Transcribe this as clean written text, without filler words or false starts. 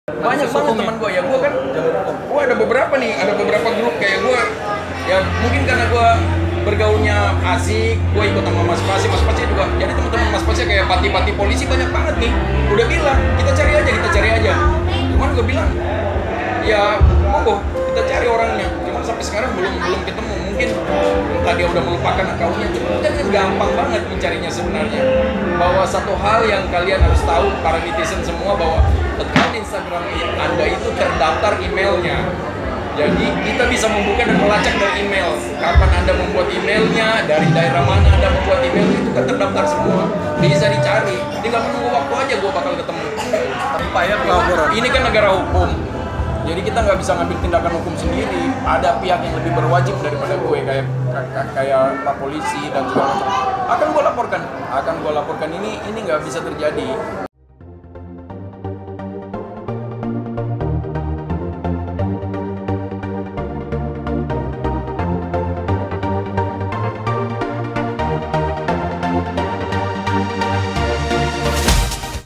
Banyak banget teman gue ya, gue ada beberapa grup kayak gue ya, mungkin karena gue bergaulnya asik, gue ikut sama Mas Pasi juga. Jadi teman-teman Mas Pasi kayak pati-pati polisi banyak banget nih. Udah bilang kita cari aja. Cuman gue bilang ya monggo kita cari orangnya. Cuman sampai sekarang belum ketemu. Mungkin entah dia udah melupakan akunnya. Jadi gampang banget mencarinya sebenarnya. Bahwa satu hal yang kalian harus tahu para netizen semua, bahwa account Instagram Anda itu terdaftar emailnya. Jadi kita bisa membuka dan melacak dari email. Kapan Anda membuat emailnya, dari daerah mana Anda membuat email, itu kan terdaftar semua. Bisa dicari. Tinggal menunggu waktu aja gue bakal ketemu. Tanpa ya pelaporan. Ini kan negara hukum. Jadi kita nggak bisa ngambil tindakan hukum sendiri. Ada pihak yang lebih berwajib daripada gue, kayak Pak Polisi dan segala macam. Akan gue laporkan. Ini nggak bisa terjadi.